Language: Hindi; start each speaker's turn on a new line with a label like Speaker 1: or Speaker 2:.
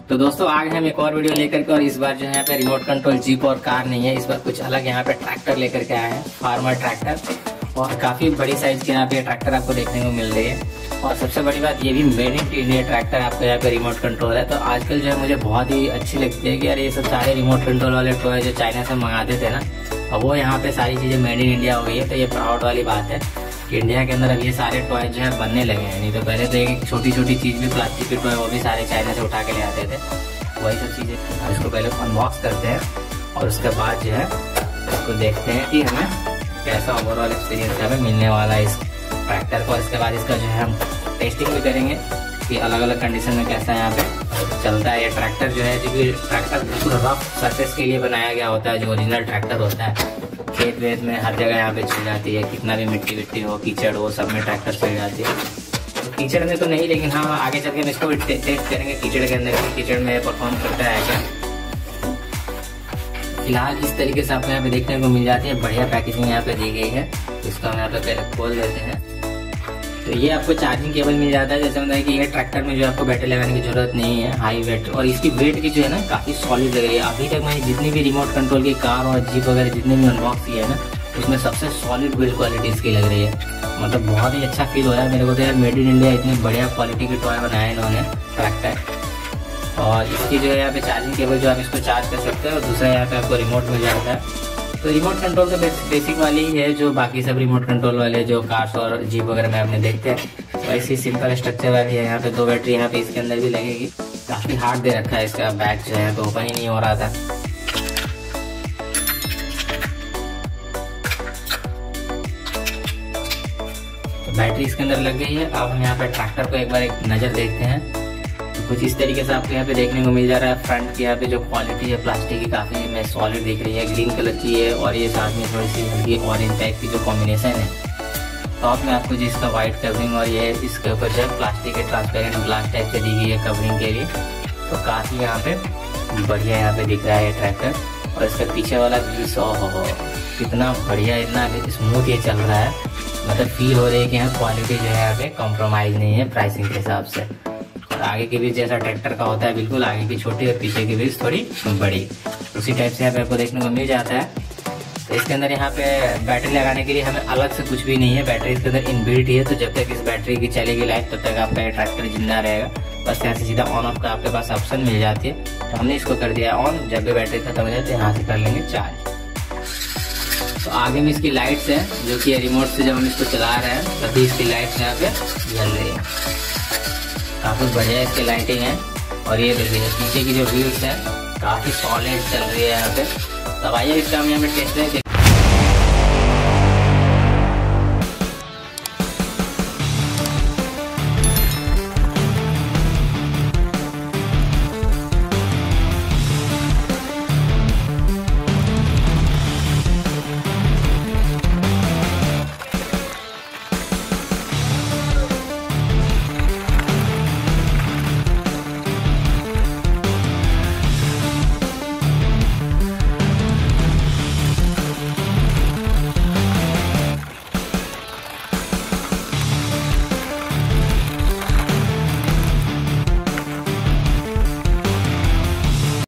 Speaker 1: तो दोस्तों आज हम एक और वीडियो लेकर के, और इस बार जो है यहाँ पे रिमोट कंट्रोल जीप और कार नहीं है, इस बार कुछ अलग यहाँ पे ट्रैक्टर लेकर के आए हैं, फार्मर ट्रैक्टर। और काफी बड़ी साइज के यहाँ पे ट्रैक्टर आपको देखने को मिल रही है। और सबसे बड़ी बात ये भी मेड इन इंडिया ट्रैक्टर आपको यहाँ पे रिमोट कंट्रोल है। तो आजकल जो है मुझे बहुत ही अच्छी लगती है कि यार ये सब सारे रिमोट कंट्रोल वाले टॉय जो चाइना से मंगाते थे ना, अब वो यहाँ पे सारी चीजें मेड इन इंडिया हो गई है। तो ये प्राउड वाली बात है कि इंडिया के अंदर अब ये सारे टॉय जो है बनने लगे हैं। नहीं तो पहले तो एक छोटी छोटी चीज भी, प्लास्टिक के टॉय, वो भी सारे चाइना से उठा के ले आते थे। वही सब चीजें इसको पहले अनबॉक्स करते हैं और उसके बाद जो है इसको देखते हैं कि हमें कैसा ओवरऑल एक्सपीरियंस हमें मिलने वाला है इस ट्रैक्टर को। इसके बाद इसका जो है हम टेस्टिंग भी करेंगे कि अलग अलग कंडीशन में कैसा यहाँ पे चलता है ये ट्रैक्टर जो है। क्योंकि ट्रैक्टर बिल्कुल रफ सरफेस के लिए बनाया गया होता है, जो ओरिजिनल ट्रैक्टर होता है। खेत वेत में हर जगह यहाँ पे चल जाती है, कितना भी मिट्टी विट्टी हो, कीचड़ हो, सब में ट्रैक्टर चल जाती है। तो कीचड़ में तो नहीं, लेकिन हाँ आगे चल के हम इसको टेस्ट करेंगे कीचड़ के अंदर, कीचड़ में परफॉर्म करता है क्या। फिलहाल इस तरीके से आपको यहाँ पे देखने को मिल जाती है, बढ़िया पैकेजिंग यहाँ पे दी गई है। इसको हम यहाँ पे पहले खोल देते हैं। तो ये आपको चार्जिंग केबल मिल जाता है। जैसे मतलब कि ये ट्रैक्टर में जो आपको बैटरी लगाने की जरूरत नहीं है, हाई वेट। और इसकी वेट की जो है ना काफी सॉलिड लग रही है। अभी तक मैंने जितनी भी रिमोट कंट्रोल की कार और जीप वगैरह जितने भी अनबॉक्स किए है ना, उसमें सबसे सॉलिड बिल्ड क्वालिटी इसकी लग रही है। मतलब बहुत ही अच्छा फील हो रहा है मेरे को तो यार, मेड इन इंडिया इतनी बढ़िया क्वालिटी की टॉय बनाया इन्होंने ट्रैक्टर। और इसकी जो है यहाँ पे चार्जिंग केबल, जो आप इसको चार्ज कर सकते हैं, और दूसरा यहाँ पे आपको रिमोट मिल जाता है। तो रिमोट कंट्रोल तो बेसिक वाली ही है, जो बाकी सब रिमोट कंट्रोल वाले जो कार्स और जीप वगैरह में आपने देखते हैं वैसी सिंपल स्ट्रक्चर वाली है। यहाँ पे 2 बैटरी यहाँ पे इसके अंदर भी लगेगी। काफी हार्ड दे रखा है इसका बैग जो है, तो ओपन ही नहीं हो रहा था। तो बैटरी इसके अंदर लग गई है। अब हम यहाँ पे ट्रैक्टर को एक बार एक नजर देखते हैं। तो कुछ इस तरीके से आपको यहाँ पे देखने को मिल जा रहा है। फ्रंट की यहाँ पे जो क्वालिटी है प्लास्टिक की, काफी में सॉलिड दिख रही है, ग्रीन कलर की है। और ये साथ में थोड़ी सी हल्की ऑरेंज टाइप की जो कॉम्बिनेशन है। टॉप में आपको जिसका व्हाइट कवरिंग, और ये इसके ऊपर जो है प्लास्टिक के ट्रांसपेरेंट ग्लास टाइप से दी गई है कवरिंग के लिए। तो काफी यहाँ पे बढ़िया यहाँ पे दिख रहा है ट्रैक्टर। और इसका पीछे वाला व्हील्स, हो कितना बढ़िया, इतना स्मूथ ये चल रहा है। मतलब फील हो रही है कि यहाँ क्वालिटी जो है यहाँ पे कॉम्प्रोमाइज नहीं है प्राइसिंग के हिसाब से। और आगे की व्हील जैसा ट्रैक्टर का होता है बिल्कुल, आगे की छोटी और पीछे की व्हील थोड़ी बड़ी, उसी टाइप से यहाँ पे आपको देखने को मिल जाता है। तो इसके अंदर यहाँ पे बैटरी लगाने के लिए हमें अलग से कुछ भी नहीं है, बैटरी इसके अंदर इनबिल्ट ही है। तो जब तक इस बैटरी की चलेगी लाइफ, तब तक आपका ये ट्रैक्टर जिंदा रहेगा। बस यहाँ से सीधा ऑन ऑफ का आपके पास ऑप्शन मिल जाती है। तो हमने इसको कर दिया ऑन। जब भी बैटरी खत्म हो जाए तो यहाँ से कर लेंगे चार्ज। तो आगे में इसकी लाइट्स है, जो कि रिमोट से जब हम इसको चला रहे हैं तभी इसकी लाइट्स यहाँ पे जल रही है। काफी बढ़िया इसकी लाइटिंग है। और ये देखिए पीछे की जो व्हील्स है काफी सॉलिड चल रही है यहाँ पे। तब आइए इसका हम यहाँ पे टेस्ट है।